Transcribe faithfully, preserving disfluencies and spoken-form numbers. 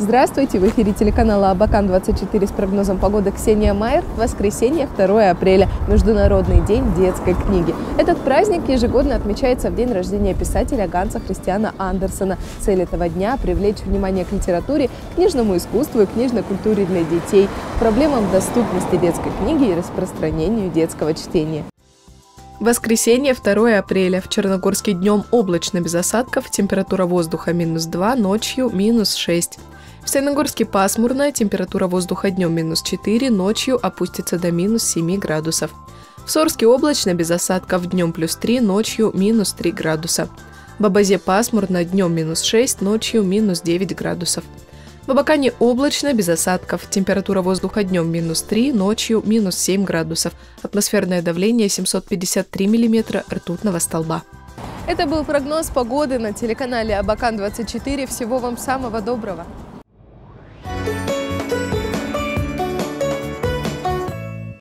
Здравствуйте! В эфире телеканала Абакан двадцать четыре с прогнозом погоды Ксения Майер. Воскресенье, второе апреля. Международный день детской книги. Этот праздник ежегодно отмечается в день рождения писателя Ганса Христиана Андерсена. Цель этого дня – привлечь внимание к литературе, книжному искусству и книжной культуре для детей, проблемам доступности детской книги и распространению детского чтения. Воскресенье, второе апреля. В Черногорске днем облачно без осадков, температура воздуха минус два, ночью минус шесть. В Саяногорске пасмурно, температура воздуха днем минус четыре, ночью опустится до минус семи градусов. В Сорске облачно без осадков, днем плюс три, ночью минус три градуса. В Абазе пасмурно, днем минус шесть, ночью минус девять градусов. В Абакане облачно, без осадков, температура воздуха днем минус три, ночью минус семь градусов. Атмосферное давление семьсот пятьдесят три миллиметра ртутного столба. Это был прогноз погоды на телеканале Абакан двадцать четыре. Всего вам самого доброго!